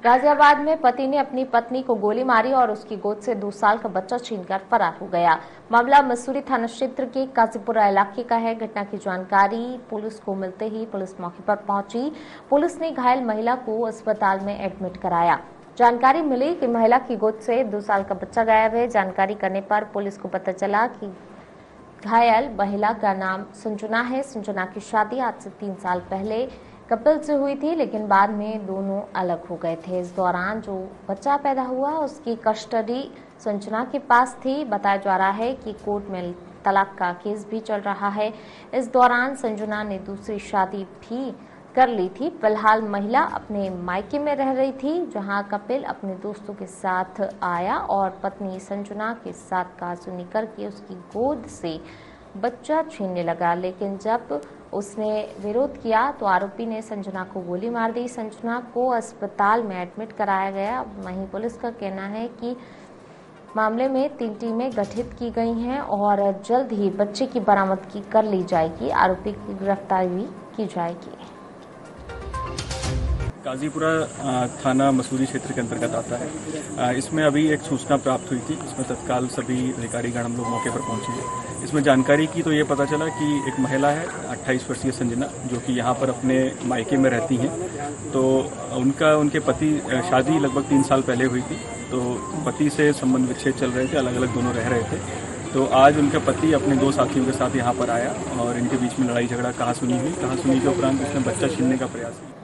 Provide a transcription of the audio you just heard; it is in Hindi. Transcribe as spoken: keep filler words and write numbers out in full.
गाजियाबाद में पति ने अपनी पत्नी को गोली मारी और उसकी गोद से दो साल का बच्चा छीनकर फरार हो गया। मामला मसूरी थाना क्षेत्र के काजीपुरा इलाके का है। घटना की जानकारी पुलिस को मिलते ही पुलिस मौके पर पहुंची। पुलिस ने घायल महिला को अस्पताल में एडमिट कराया। जानकारी मिली कि महिला की गोद से दो साल का बच्चा गायब है। जानकारी करने पर पुलिस को पता चला कि घायल महिला का नाम संजना है। संजना की शादी आज से तीन साल पहले कपिल से हुई थी, लेकिन बाद में दोनों अलग हो गए थे। इस दौरान जो बच्चा पैदा हुआ उसकी कस्टडी संजना के पास थी। बताया जा रहा है कि कोर्ट में तलाक का केस भी चल रहा है। इस दौरान संजना ने दूसरी शादी भी कर ली थी। फिलहाल महिला अपने मायके में रह रही थी, जहां कपिल अपने दोस्तों के साथ आया और पत्नी संजना के साथ कारसुनी करके उसकी गोद से बच्चा छीनने लगा। लेकिन जब उसने विरोध किया तो आरोपी ने संजना को गोली मार दी। संजना को अस्पताल में एडमिट कराया गया। वहीं पुलिस का कहना है कि मामले में तीन टीमें गठित की गई हैं और जल्द ही बच्चे की बरामदगी कर ली जाएगी। आरोपी की गिरफ्तारी भी की जाएगी। काजीपुरा थाना मसूरी क्षेत्र के अंतर्गत आता है। इसमें अभी एक सूचना प्राप्त हुई थी, इसमें तत्काल सभी अधिकारीगण हम लोग मौके पर पहुंचे। इसमें जानकारी की तो ये पता चला कि एक महिला है अट्ठाईस वर्षीय संजना, जो कि यहाँ पर अपने मायके में रहती हैं। तो उनका उनके पति शादी लगभग तीन साल पहले हुई थी, तो पति से संबंध विच्छेद चल रहे थे, अलग अलग दोनों रह रहे थे। तो आज उनका पति अपने दो साथियों के साथ यहाँ पर आया और इनके बीच में लड़ाई झगड़ा कहासुनी हुई। कहासुनी के उपरांत उसने बच्चा छीनने का प्रयास किया।